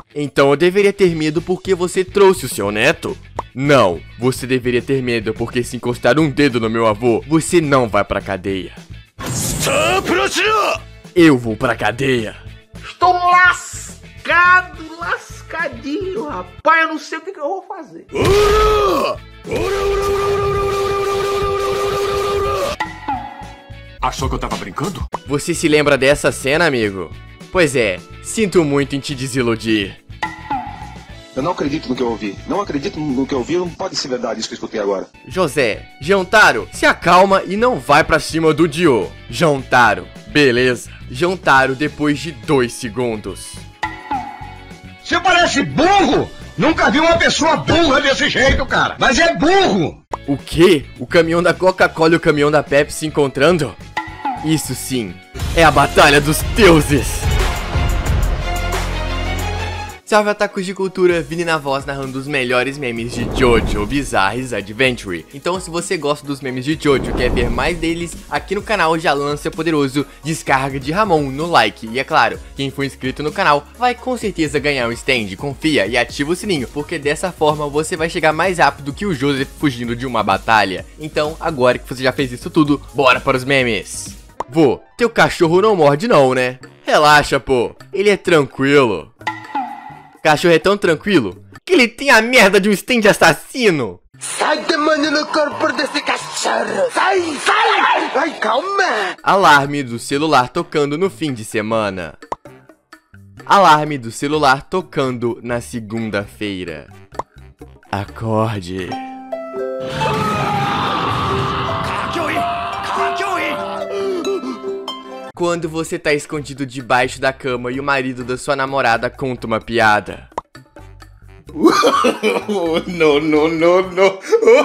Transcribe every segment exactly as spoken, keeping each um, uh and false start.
Então eu deveria ter medo porque você trouxe o seu neto? Não, você deveria ter medo porque se encostar um dedo no meu avô, você não vai pra cadeia. Eu vou pra cadeia. Estou lascado, lascadinho, rapaz. Eu não sei o que, que eu vou fazer. Achou que eu tava brincando? Você se lembra dessa cena, amigo? Pois é, sinto muito em te desiludir. Eu não acredito no que eu ouvi. Não acredito no que eu ouvi. Não pode ser verdade isso que eu escutei agora. José, Jantaro, se acalma e não vai pra cima do Dio. Jantaro, beleza. Jantaro depois de dois segundos. Você parece burro! Nunca vi uma pessoa burra desse jeito, cara. Mas é burro! O quê? O caminhão da Coca-Cola e o caminhão da Pepsi se encontrando? Isso sim, é a batalha dos deuses! Salve, atacos de cultura, Vini na voz narrando os melhores memes de JoJo Bizarre Adventure. Então se você gosta dos memes de JoJo e quer ver mais deles, aqui no canal já lança poderoso Descarga de Ramon no like. E é claro, quem for inscrito no canal vai com certeza ganhar um stand, confia e ativa o sininho, porque dessa forma você vai chegar mais rápido que o Joseph fugindo de uma batalha. Então agora que você já fez isso tudo, bora para os memes. Vô, teu cachorro não morde não, né? Relaxa, pô, ele é tranquilo. Cachorro é tão tranquilo que ele tem a merda de um stand assassino. Sai demônio no corpo desse cachorro. Sai, sai. Ai, calma. Alarme do celular tocando no fim de semana. Alarme do celular tocando na segunda-feira. Acorde. Quando você tá escondido debaixo da cama e o marido da sua namorada conta uma piada. Não, não, não, não.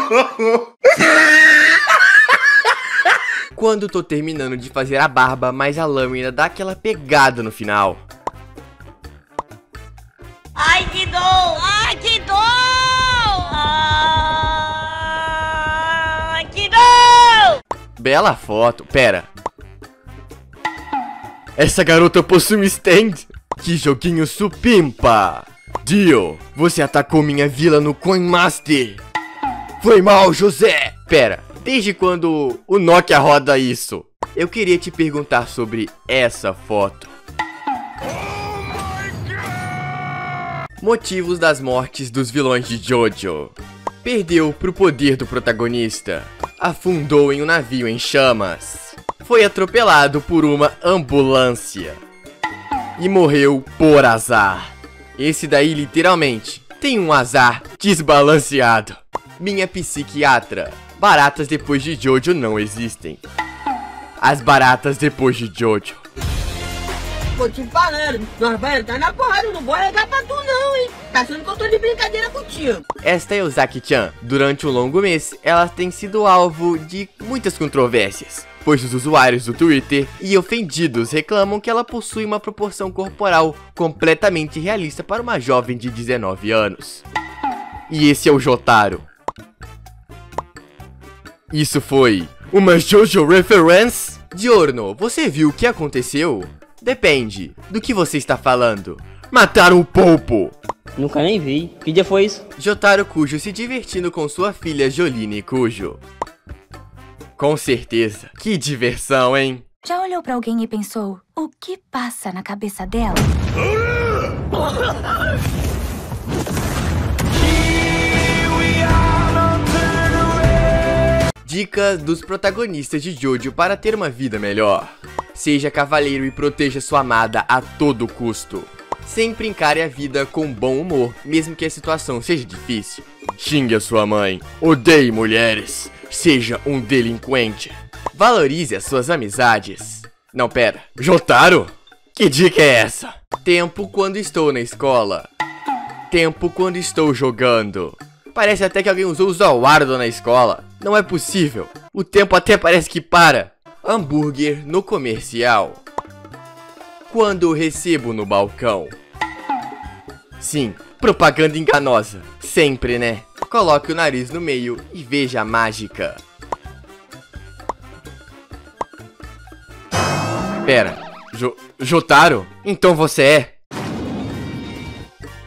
Quando tô terminando de fazer a barba, mas a lâmina dá aquela pegada no final. Ai, que dor! Ai, que dor! Ai, que dor! Bela foto. Pera. Essa garota possui um stand. Que joguinho supimpa. Dio, você atacou minha vila no Coin Master. Foi mal, José. Pera, desde quando o Nokia roda isso? Eu queria te perguntar sobre essa foto. Motivos das mortes dos vilões de JoJo. Perdeu pro poder do protagonista. Afundou em um navio em chamas. Foi atropelado por uma ambulância. E morreu por azar. Esse daí literalmente tem um azar desbalanceado. Minha psiquiatra. Baratas depois de JoJo não existem. As baratas depois de JoJo. Tô te falando, nós vai entrar na porrada, não vou arregar pra tu não, hein? Tá achando que eu tô de brincadeira contigo. Esta é Ozaki-chan. Durante um longo mês, ela tem sido alvo de muitas controvérsias, pois os usuários do Twitter e ofendidos reclamam que ela possui uma proporção corporal completamente realista para uma jovem de dezenove anos. E esse é o Jotaro. Isso foi uma JoJo reference? Diorno, você viu o que aconteceu? Depende do que você está falando. Mataram o Popo. Nunca nem vi. Que dia foi isso? Jotaro Kujo se divertindo com sua filha Joline Kujo. Com certeza. Que diversão, hein? Já olhou pra alguém e pensou, o que passa na cabeça dela? Dicas dos protagonistas de JoJo para ter uma vida melhor. Seja cavaleiro e proteja sua amada a todo custo. Sempre encare a vida com bom humor, mesmo que a situação seja difícil. Xingue a sua mãe. Odeie mulheres. Seja um delinquente. Valorize as suas amizades. Não, pera. Jotaro? Que dica é essa? Tempo quando estou na escola. Tempo quando estou jogando. Parece até que alguém usou o Zowardo na escola. Não é possível. O tempo até parece que para. Hambúrguer no comercial. Quando recebo no balcão. Sim, propaganda enganosa. Sempre, né? Coloque o nariz no meio e veja a mágica. Pera, Jo- Jotaro? Então você é?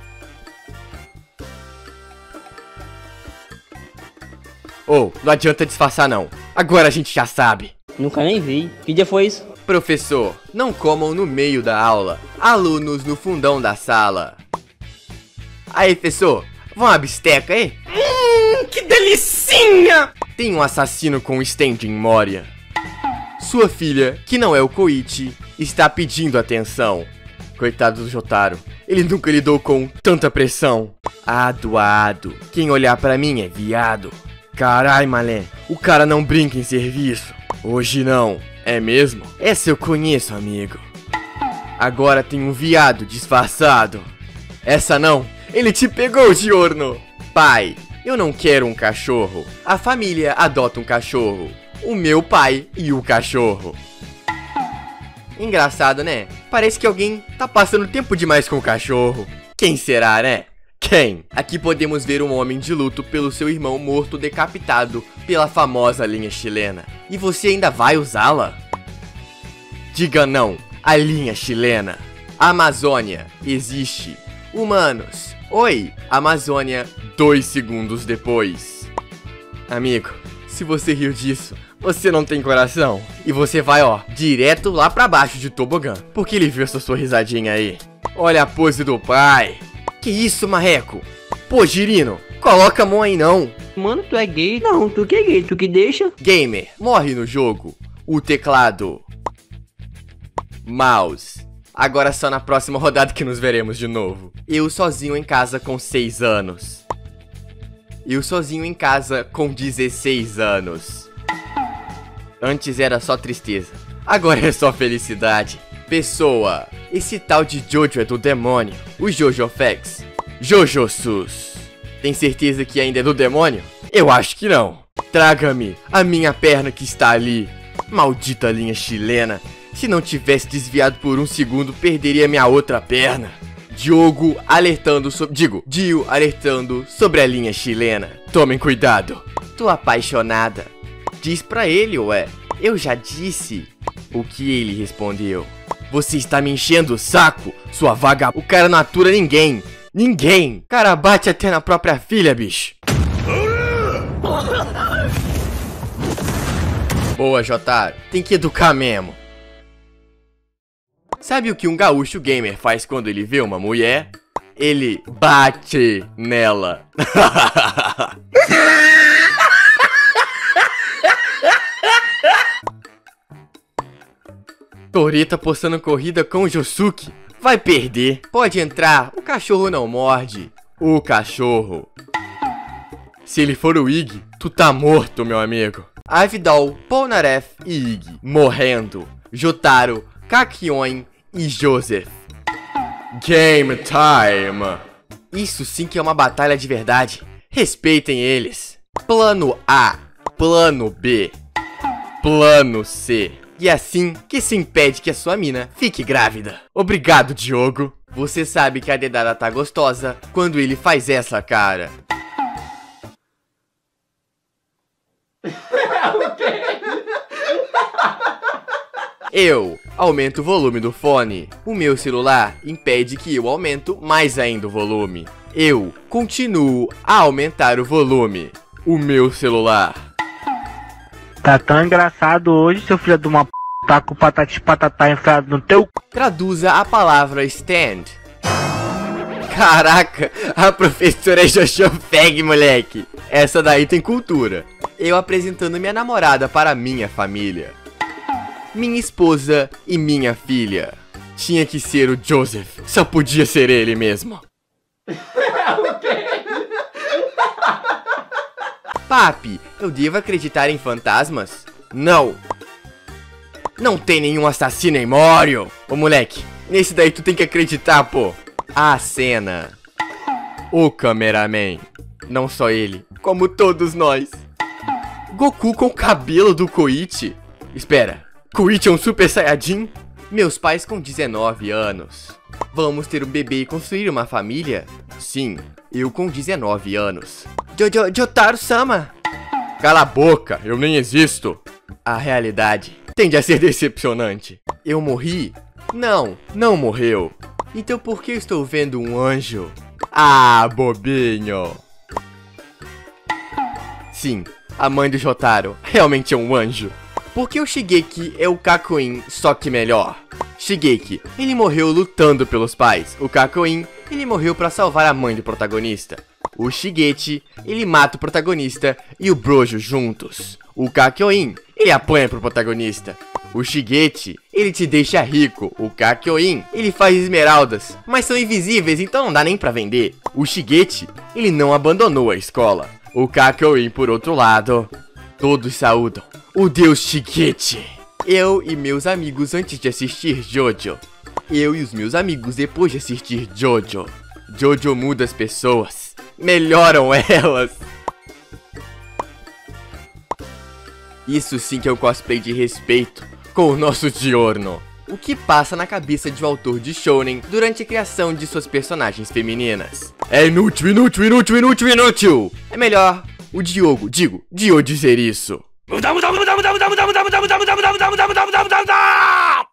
Ô, oh, não adianta disfarçar não. Agora a gente já sabe. Nunca nem vi. Que dia foi isso? Professor, não comam no meio da aula. Alunos no fundão da sala. Aí, professor, vão a bisteca aí? Hum, que delicinha! Tem um assassino com standing Moria. Sua filha, que não é o Koichi, está pedindo atenção. Coitado do Jotaro, ele nunca lidou com tanta pressão. Ado, ado, quem olhar pra mim é viado. Carai, malé, o cara não brinca em serviço. Hoje não, é mesmo? Essa eu conheço, amigo. Agora tem um viado disfarçado. Essa não, ele te pegou, giorno. Pai, eu não quero um cachorro. A família adota um cachorro. O meu pai e o cachorro. Engraçado, né? Parece que alguém tá passando tempo demais com o cachorro. Quem será, né? Quem? Aqui podemos ver um homem de luto pelo seu irmão morto decapitado pela famosa linha chilena. E você ainda vai usá-la? Diga não, a linha chilena. Amazônia existe. Humanos. Oi, Amazônia, dois segundos depois. Amigo, se você riu disso, você não tem coração. E você vai, ó, direto lá pra baixo de tobogã. Porque ele viu essa sua risadinha aí. Olha a pose do pai. Que isso, marreco? Pô, Girino, coloca a mão aí não. Mano, tu é gay? Não, tu que é gay, tu que deixa? Gamer, morre no jogo. O teclado. Mouse. Agora só na próxima rodada que nos veremos de novo. Eu sozinho em casa com seis anos. Eu sozinho em casa com dezesseis anos. Antes era só tristeza, agora é só felicidade. Pessoa, esse tal de Jojo é do demônio. O Jojo Facts. Jojo Sus. Tem certeza que ainda é do demônio? Eu acho que não. Traga-me a minha perna que está ali. Maldita linha chilena. Se não tivesse desviado por um segundo, perderia minha outra perna. Diogo alertando sobre... Digo, Dio alertando sobre a linha chilena. Tomem cuidado. Tô apaixonada. Diz pra ele, ué. Eu já disse. O que ele respondeu? Você está me enchendo o saco, sua vaga... O cara não atura ninguém. Ninguém. O cara bate até na própria filha, bicho. Boa, Jotaro. Tem que educar mesmo. Sabe o que um gaúcho gamer faz quando ele vê uma mulher? Ele bate nela. Torita postando corrida com o Josuke. Vai perder. Pode entrar. O cachorro não morde. O cachorro. Se ele for o Iggy, tu tá morto, meu amigo. Avidol, Polnareff e Iggy morrendo. Jotaro, Kakyoin e Joseph. Game time. Isso sim que é uma batalha de verdade. Respeitem eles. Plano A, plano B, plano C. E é assim que se impede que a sua mina fique grávida. Obrigado, Diogo. Você sabe que a dedada tá gostosa quando ele faz essa cara. Eu aumento o volume do fone. O meu celular impede que eu aumento mais ainda o volume. Eu continuo a aumentar o volume. O meu celular. Tá tão engraçado hoje, seu filho de uma p... Tá com o patati patatá enfiado no teu... Traduza a palavra stand. Caraca, a professora é Jojo Feg, moleque. Essa daí tem cultura. Eu apresentando minha namorada para minha família. Minha esposa e minha filha. Tinha que ser o Joseph. Só podia ser ele mesmo. Papi, eu devo acreditar em fantasmas? Não. Não tem nenhum assassino em Morio. Ô moleque, nesse daí tu tem que acreditar, pô. A cena. O cameraman. Não só ele, como todos nós. Goku com o cabelo do Koichi. Espera, Koichi é um super saiyajin? Meus pais com dezenove anos. Vamos ter um bebê e construir uma família? Sim, eu com dezenove anos. Jojo Jotaro-sama. Cala a boca, eu nem existo. A realidade tende a ser decepcionante. Eu morri? Não, não morreu. Então por que eu estou vendo um anjo? Ah, bobinho. Sim, A mãe do Jotaro realmente é um anjo. Porque o Shigeki é o Kakuin, só que melhor. Shigeki, ele morreu lutando pelos pais. O Kakuin, ele morreu pra salvar a mãe do protagonista. O Shigeki, ele mata o protagonista e o Brojo juntos. O Kakyoin, ele apanha pro protagonista. O Shigeki, ele te deixa rico. O Kakyoin, ele faz esmeraldas, mas são invisíveis, então não dá nem pra vender. O Shigeki, ele não abandonou a escola. O Kakyoin, por outro lado, todos saúdam o deus Shigeki. Eu e meus amigos antes de assistir Jojo. Eu e os meus amigos depois de assistir Jojo. Jojo muda as pessoas, melhoram elas. Isso sim que é o cosplay de respeito com o nosso Giorno. O que passa na cabeça de um autor de shounen durante a criação de suas personagens femininas? É inútil, inútil, inútil, inútil, inútil. É melhor o Diogo, digo, Dio dizer isso. Muda, muda, muda, muda, muda, muda, muda, muda, muda, muda, muda, muda, muda, muda, muda, muda, muda.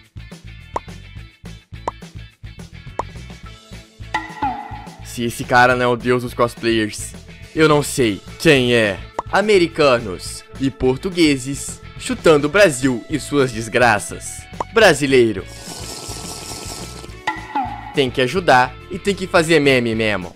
Se esse cara não é o deus dos cosplayers, eu não sei quem é. Americanos e portugueses chutando o Brasil e suas desgraças. Brasileiro tem que ajudar e tem que fazer meme mesmo.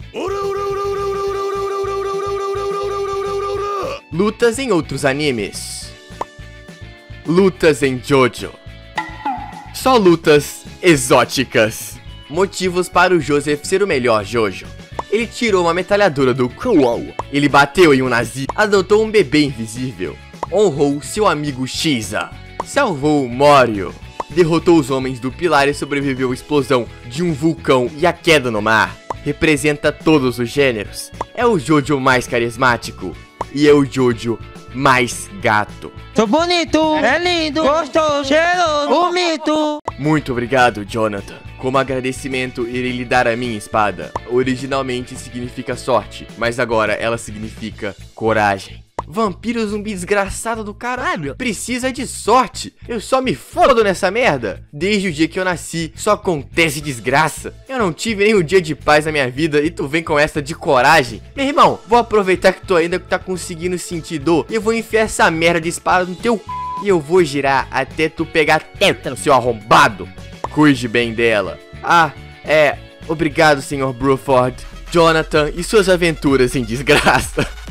Lutas em outros animes. Lutas em Jojo. Só lutas exóticas. Motivos para o Joseph ser o melhor Jojo. Ele tirou uma metralhadora do Kuou. Ele bateu em um nazi. Adotou um bebê invisível. Honrou seu amigo Shiza. Salvou Morio. Derrotou os homens do pilar e sobreviveu à explosão de um vulcão e à queda no mar. Representa todos os gêneros. É o Jojo mais carismático. E é o Jojo mais gato. Sou bonito, é lindo, gostoso, cheiroso, bonito. Muito obrigado, Jonathan. Como agradecimento, irei lhe dar a minha espada. Originalmente significa sorte, mas agora ela significa coragem. Vampiro zumbi desgraçado do caralho. Precisa de sorte. Eu só me fodo nessa merda. Desde o dia que eu nasci, só acontece desgraça. Eu não tive nem um dia de paz na minha vida e tu vem com essa de coragem. Meu irmão, vou aproveitar que tu ainda tá conseguindo sentir dor e eu vou enfiar essa merda de espada no teu c... e eu vou girar até tu pegar teta no seu arrombado. Cuide bem dela. Ah, é... Obrigado, senhor Bruford, Jonathan e suas aventuras em desgraça.